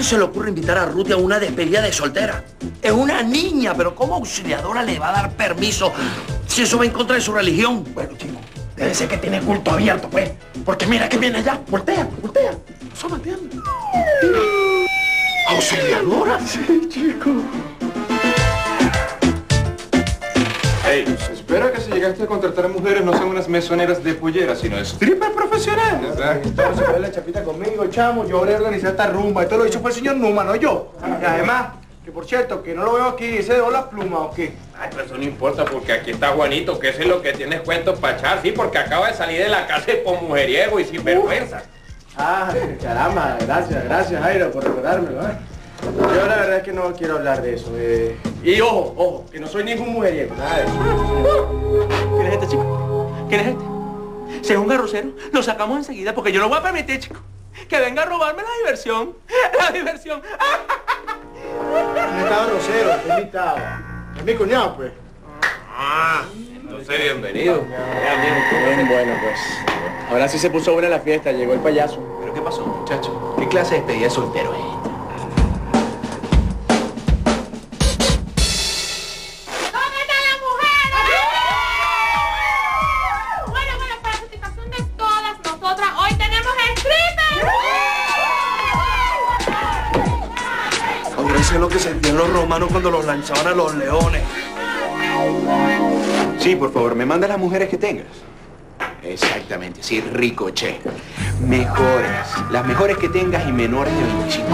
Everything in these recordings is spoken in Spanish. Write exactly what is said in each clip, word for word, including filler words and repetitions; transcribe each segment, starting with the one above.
se le ocurre invitar a Ruth a una despedida de soltera? Es una niña, pero ¿cómo auxiliadora le va a dar permiso si eso va en contra de su religión? Bueno, chico, debe ser que tiene culto abierto, pues. Porque mira que viene allá. Voltea, voltea. ¿Eso me entiendes? ¿Auxiliadora? Sí, chico. Ey, se espera que si llegaste a contratar mujeres no sean unas mesoneras de pollera, sino stripper profesional. Entonces, se ve la chapita conmigo, chamo. Yo habré organizado esta rumba. Esto lo hizo fue el señor Numa, no yo. Y además, que por cierto, que no lo veo aquí, ¿ese dejó las plumas o qué? Ay, pero eso no importa porque aquí está Juanito, que ese es lo que tienes cuentos para echar, sí, porque acaba de salir de la cárcel por mujeriego y sin vergüenza. Ah, caramba, gracias, gracias, Jairo, por recordármelo, ¿eh? Yo la verdad es que no quiero hablar de eso. Eh... Y ojo, ojo, que no soy ningún mujeriego, nada de eso. ¿Quién es este, chico? ¿Quién es este? Si es un garrocero, lo sacamos enseguida porque yo no voy a permitir, chico, que venga a robarme la diversión. La diversión. No estaba grosero, está invitado. Es mi cuñado, pues. Ah, entonces bienvenido. Bien, bueno, pues. Ahora sí se puso buena la fiesta, llegó el payaso. ¿Pero qué pasó, muchacho? ¿Qué clase de despedida de soltero es esta? Eso es lo que sentían los romanos cuando los lanzaban a los leones. Sí, por favor, me manda las mujeres que tengas. Exactamente, sí, Ricochet. Mejores, las mejores que tengas y menores de veinticinco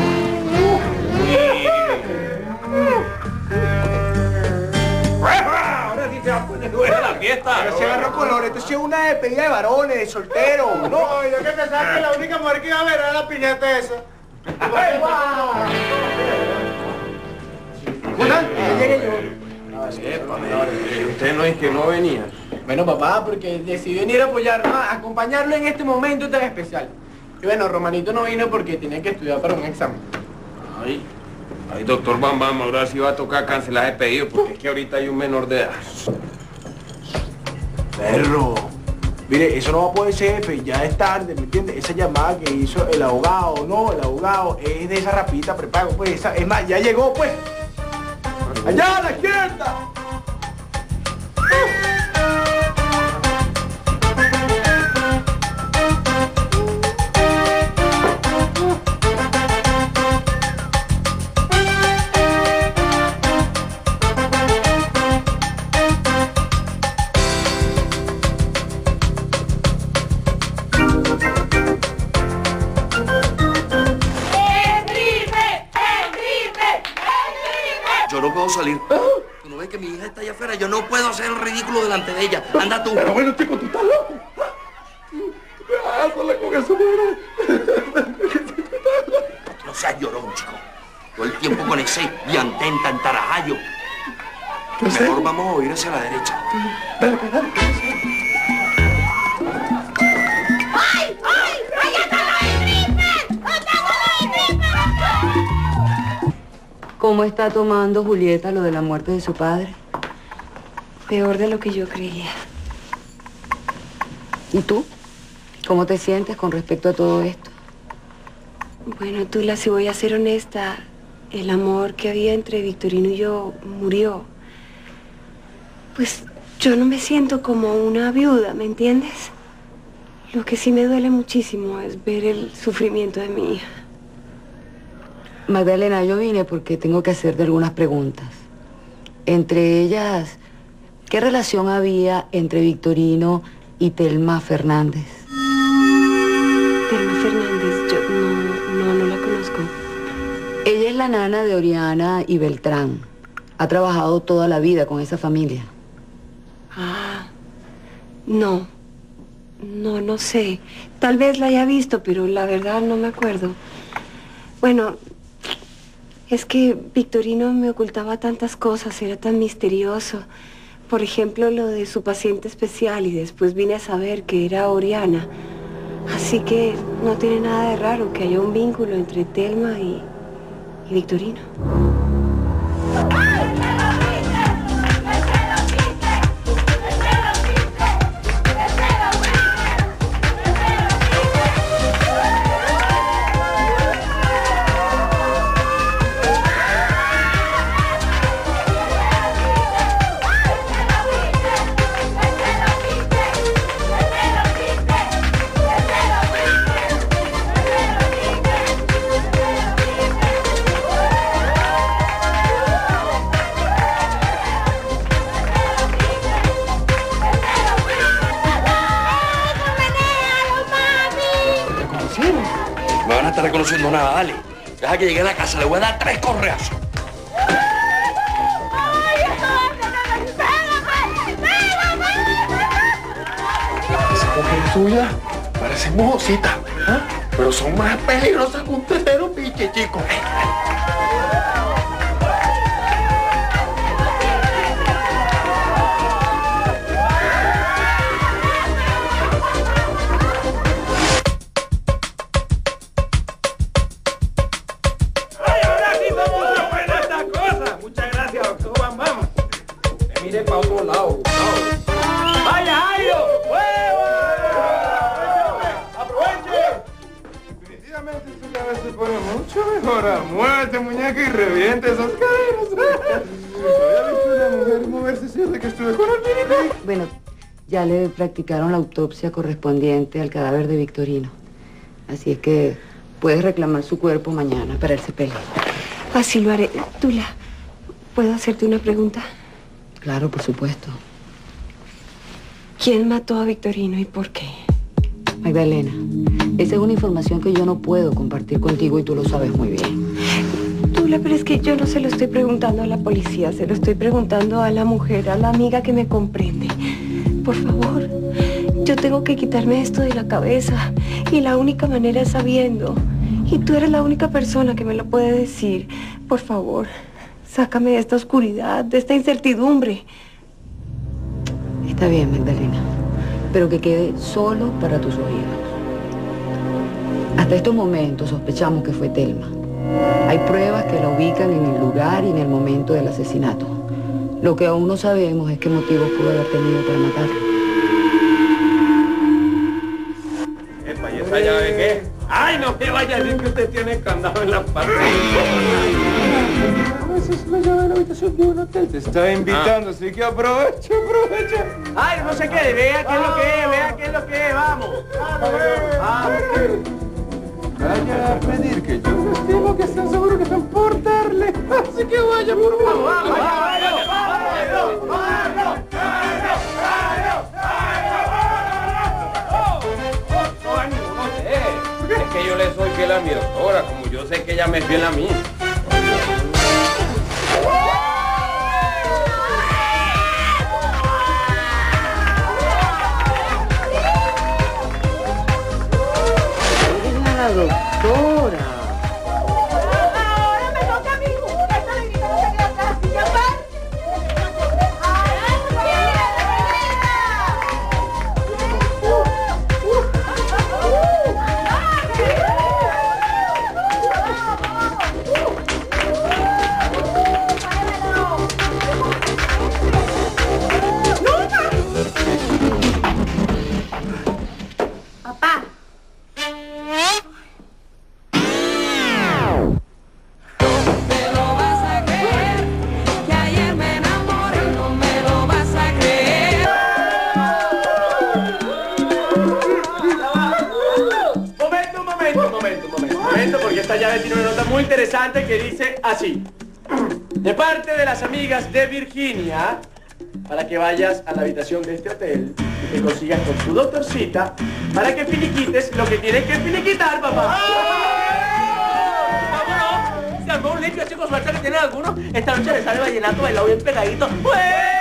años. Ahora sí se va a poner buena la fiesta. Pero se agarró color, esto sí es una despedida de varones, de solteros. No, yo que pensaba que la única mujer que iba a ver era la piñata esa. ¿Cómo llegué yo? Usted no es que no venía. Bueno, papá, porque decidí venir a apoyarlo, a acompañarlo en este momento tan especial. Y bueno, Romanito no vino porque tenía que estudiar para un examen. Ay, ay, doctor Bam Bam, ahora sí va a tocar cancelar el pedido porque es que ahorita hay un menor de edad. Perro. Mire, eso no va a poder ser, jefe, ya es tarde, ¿me entiendes? Esa llamada que hizo el abogado, no, el abogado es de esa rapidita prepago, pues, esa, es más, ya llegó, pues. ¡Allá a la izquierda! Yo no puedo salir. ¿Tú no ves que mi hija está allá afuera? Yo no puedo hacer el ridículo delante de ella. Anda tú. Pero bueno, chico, tú estás loco. Hazle con eso, madre. No seas llorón, chico. Todo el tiempo con ese diantén tan tarajayo. Mejor vamos a ir hacia la derecha. Dale, dale. ¡Ay, ay! ¡Allá está la stripper! ¡Allá está la stripper! ¿Cómo está tomando Julieta lo de la muerte de su padre? Peor de lo que yo creía. ¿Y tú? ¿Cómo te sientes con respecto a todo esto? Bueno, Tula, si voy a ser honesta, el amor que había entre Victorino y yo murió. Pues yo no me siento como una viuda, ¿me entiendes? Lo que sí me duele muchísimo es ver el sufrimiento de mi hija. Magdalena, yo vine porque tengo que hacerte algunas preguntas. Entre ellas, ¿qué relación había entre Victorino y Telma Fernández? Telma Fernández, yo no, no, no la conozco. Ella es la nana de Oriana y Beltrán. Ha trabajado toda la vida con esa familia. Ah, no. No, no sé. Tal vez la haya visto, pero la verdad no me acuerdo. Bueno, es que Victorino me ocultaba tantas cosas, era tan misterioso. Por ejemplo, lo de su paciente especial, y después vine a saber que era Oriana. Así que no tiene nada de raro que haya un vínculo entre Telma y, y Victorino. está reconociendo nada, dale. Deja que llegue a la casa, le voy a dar tres correazos. ¡Ay, esto va a tener! ¡Pégame! ¡Pégame! Esa mujer tuya parece mojosita, ¿ah? Pero son más peligrosas que un tetero piche, chico. Mire para otro lado. ¡Vaya, Jairo! ¡Aproveche! Definitivamente su cabeza se pone mucho mejor. Muévete, muñeca, y reviente esas caderas. Había visto una mujer moverse desde que estuve con Almirita. Bueno, ya le practicaron la autopsia correspondiente al cadáver de Victorino. Así es que puedes reclamar su cuerpo mañana para el sepelio. Así lo haré. Tula, ¿puedo hacerte una pregunta? Claro, por supuesto. ¿Quién mató a Victorino y por qué? Magdalena, esa es una información que yo no puedo compartir contigo y tú lo sabes muy bien. Tula, pero es que yo no se lo estoy preguntando a la policía, se lo estoy preguntando a la mujer, a la amiga que me comprende. Por favor, yo tengo que quitarme esto de la cabeza y la única manera es sabiendo. Y tú eres la única persona que me lo puede decir. Por favor, sácame de esta oscuridad, de esta incertidumbre. Está bien, Magdalena, pero que quede solo para tus oídos. Hasta estos momentos sospechamos que fue Telma. Hay pruebas que la ubican en el lugar y en el momento del asesinato. Lo que aún no sabemos es qué motivos pudo haber tenido para matarlo. Epa, ¿y esa llave qué? ¡Ay, no me vaya a decir que usted tiene candado en la parte! Esa es la llave de la habitación de un hotel. Te está invitando, así que aprovecha, aprovecha. Ay, no se quede, vea qué es lo que es, vea qué es lo que es, vamos. Vamos. Vaya a pedir que yo no estimo que están seguros que están por darle. Así que vaya, por favor. Vamos, vamos, vamos, vamos. Es que yo le soy fiel a mi doctora, como yo sé que ella me es fiel a mí. Es la doctora. Ahora me toca a mí. Esta negrita no se queda atrás sin llamar. Papá. Momento, un momento, un momento, un momento, un momento, porque esta llave tiene una nota muy interesante que dice así. De parte de las amigas de Virginia, para que vayas a la habitación de este hotel y te consigas con tu doctorcita para que finiquites lo que tienes que finiquitar, papá. ¡Vámonos! Se armó un limpio, chicos, suerte que tienen algunos. Esta noche les sale vallenato bailado bien pegadito. ¡Pues!